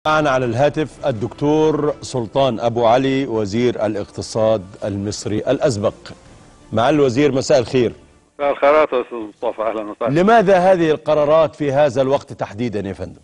معنا على الهاتف الدكتور سلطان أبو علي وزير الاقتصاد المصري الأسبق. معالي الوزير، مساء الخير. مساء الخيرات يا أستاذ مصطفى، أهلا وسهلا. لماذا هذه القرارات في هذا الوقت تحديدا يا فندم؟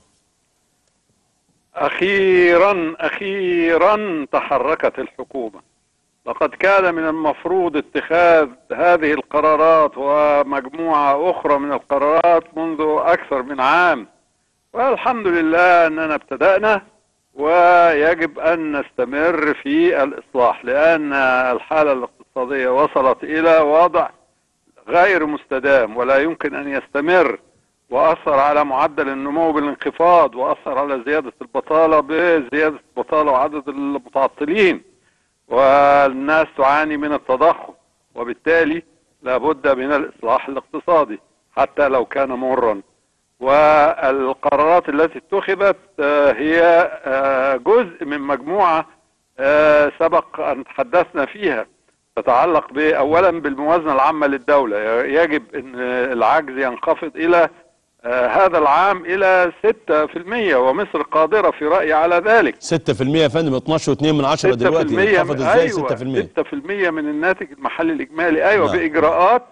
أخيرا تحركت الحكومة. لقد كان من المفروض اتخاذ هذه القرارات ومجموعة أخرى من القرارات منذ أكثر من عام، والحمد لله أننا ابتدأنا ويجب أن نستمر في الإصلاح، لأن الحالة الاقتصادية وصلت إلى وضع غير مستدام ولا يمكن أن يستمر، وأثر على معدل النمو بالانخفاض، وأثر على زيادة البطالة بزيادة البطالة وعدد المتعطلين، والناس تعاني من التضخم، وبالتالي لابد من الإصلاح الاقتصادي حتى لو كان مرا. والقرارات التي اتخذت هي جزء من مجموعة سبق أن تحدثنا فيها، تتعلق أولا بالموازنة العامة للدولة. يجب أن العجز ينخفض إلى هذا العام إلى 6%، ومصر قادرة في رأيي على ذلك. 6% يا فندم، 12.2 دلوقتي، انخفض ازاي؟ أيوة 6%. 6% من الناتج المحلي الإجمالي. أيوة نعم. بإجراءات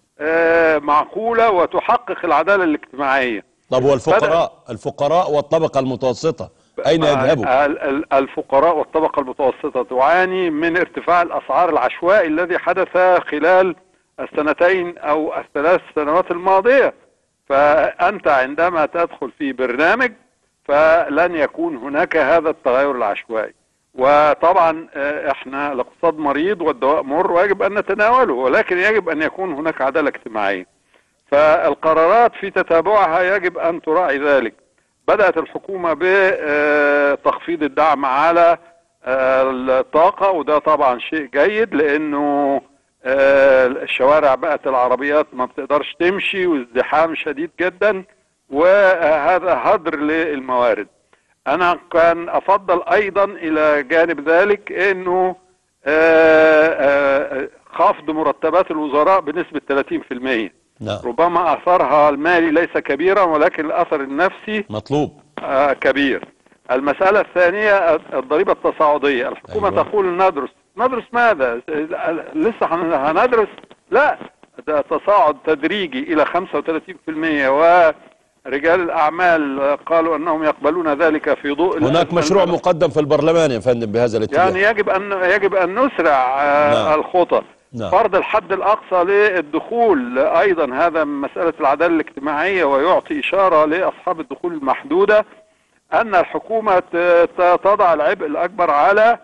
معقولة وتحقق العدالة الاجتماعية. طب والفقراء والطبقة المتوسطة أين يذهبوا؟ الفقراء والطبقة المتوسطة تعاني من ارتفاع الأسعار العشوائي الذي حدث خلال السنتين أو الثلاث سنوات الماضية. فأنت عندما تدخل في برنامج فلن يكون هناك هذا التغير العشوائي. وطبعا احنا الاقتصاد مريض والدواء مر ويجب أن نتناوله، ولكن يجب أن يكون هناك عدالة اجتماعية. فالقرارات في تتابعها يجب أن تراعي ذلك. بدأت الحكومة بتخفيض الدعم على الطاقة، وده طبعا شيء جيد، لأنه الشوارع بقت العربيات ما بتقدرش تمشي والزحام شديد جدا، وهذا هدر للموارد. أنا كان أفضل أيضا إلى جانب ذلك أنه خفض مرتبات الوزراء بنسبة 30%. لا. ربما أثرها المالي ليس كبيرا، ولكن الأثر النفسي مطلوب كبير. المسألة الثانية الضريبة التصاعدية. الحكومة أيوة. تقول ندرس ماذا؟ لسه هندرس؟ لا، ده تصاعد تدريجي إلى 35%، ورجال الأعمال قالوا أنهم يقبلون ذلك في ضوء هناك مشروع مقدم في البرلمان يا فندم بهذا الاتجاه. يعني يجب أن نسرع الخطى. فرض الحد الأقصى للدخول أيضا هذا من مسألة العدالة الاجتماعية، ويعطي إشارة لأصحاب الدخول المحدودة أن الحكومة تضع العبء الأكبر على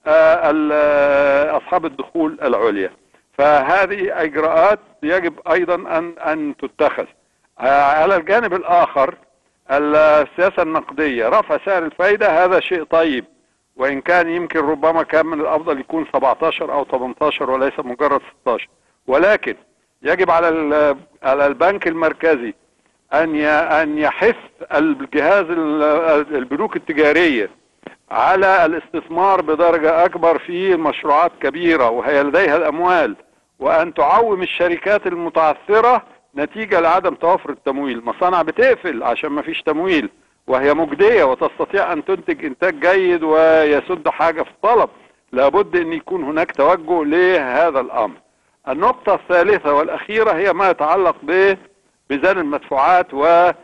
أصحاب الدخول العليا. فهذه إجراءات يجب أيضا أن تتخذ. على الجانب الآخر السياسة النقدية، رفع سعر الفايدة هذا شيء طيب، وإن كان يمكن ربما كان من الأفضل يكون 17 أو 18 وليس مجرد 16، ولكن يجب على البنك المركزي أن يحث الجهاز البنوك التجارية على الاستثمار بدرجة أكبر في مشروعات كبيرة وهي لديها الأموال، وأن تعوم الشركات المتعثرة نتيجة لعدم توفر التمويل. مصانع بتقفل عشان ما فيش تمويل وهي مجدية وتستطيع أن تنتج إنتاج جيد ويسد حاجة في الطلب. لابد أن يكون هناك توجه لهذا الأمر. النقطة الثالثة والأخيرة هي ما يتعلق بميزان المدفوعات وسعر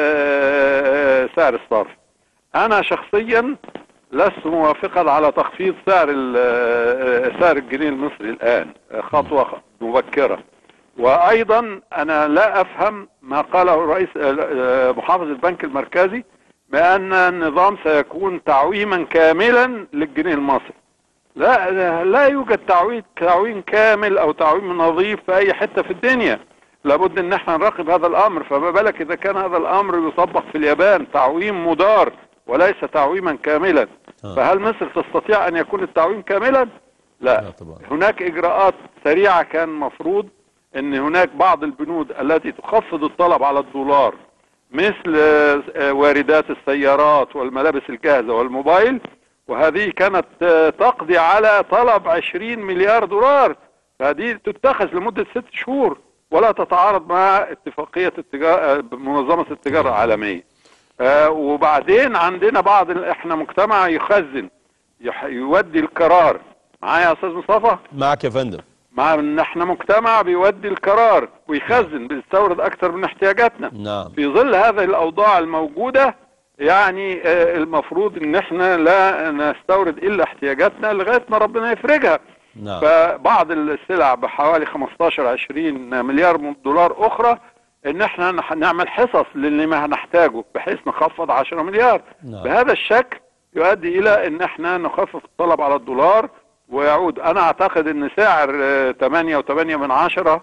الصرف. أنا شخصيا لست موافقا على تخفيض سعر الجنيه المصري الآن، خطوة مبكرة. وأيضا أنا لا أفهم ما قاله رئيس محافظ البنك المركزي بأن النظام سيكون تعويما كاملا للجنيه المصري. لا يوجد تعويم كامل أو تعويم نظيف في أي حتة في الدنيا. لابد أن احنا نراقب هذا الأمر. فما بالك إذا كان هذا الأمر يطبق في اليابان، تعويم مدار وليس تعويما كاملا. فهل مصر تستطيع أن يكون التعويم كاملا؟ لا. هناك إجراءات سريعة كان مفروض ان هناك بعض البنود التي تخفض الطلب على الدولار، مثل واردات السيارات والملابس الجاهزة والموبايل، وهذه كانت تقضي على طلب 20 مليار دولار. فهذه تتخذ لمدة 6 شهور ولا تتعارض مع اتفاقية منظمة التجارة العالمية. وبعدين عندنا احنا مجتمع يخزن، يودي القرار. معايا يا استاذ مصطفى؟ معك يا فندم. مع ان احنا مجتمع بيودي القرار ويخزن، بيستورد اكتر من احتياجاتنا. نعم. في ظل هذه الاوضاع الموجودة يعني المفروض ان احنا لا نستورد الا احتياجاتنا لغاية ما ربنا يفرجها. نعم. فبعض السلع بحوالي 15-20 مليار دولار اخرى ان احنا نعمل حصص للي ما هنحتاجه بحيث نخفض 10 مليار. نعم. بهذا الشكل يؤدي الى ان احنا نخفف الطلب على الدولار ويعود. انا اعتقد ان سعر 8.8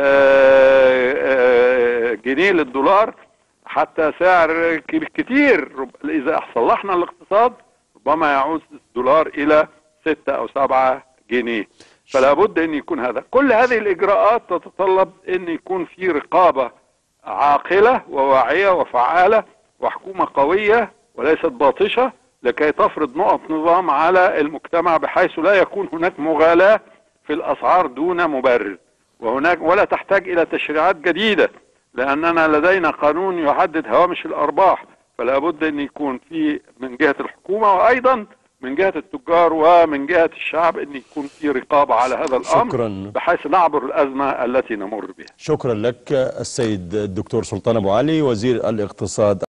جنيه للدولار حتى سعر كتير، اذا صلحنا الاقتصاد ربما يعود الدولار الى 6 أو 7 جنيه. فلا بد ان يكون هذا. كل هذه الاجراءات تتطلب ان يكون في رقابة عاقلة وواعية وفعالة وحكومة قوية وليست باطشة لكي تفرض نقط نظام على المجتمع بحيث لا يكون هناك مغالاة في الاسعار دون مبرر، ولا تحتاج الى تشريعات جديدة، لاننا لدينا قانون يحدد هوامش الارباح. فلا بد ان يكون في من جهة الحكومة وايضا من جهة التجار ومن جهة الشعب ان يكون في رقابة على هذا الامر. شكرا. بحيث نعبر الازمة التي نمر بها. شكرا لك السيد الدكتور سلطان أبو علي وزير الاقتصاد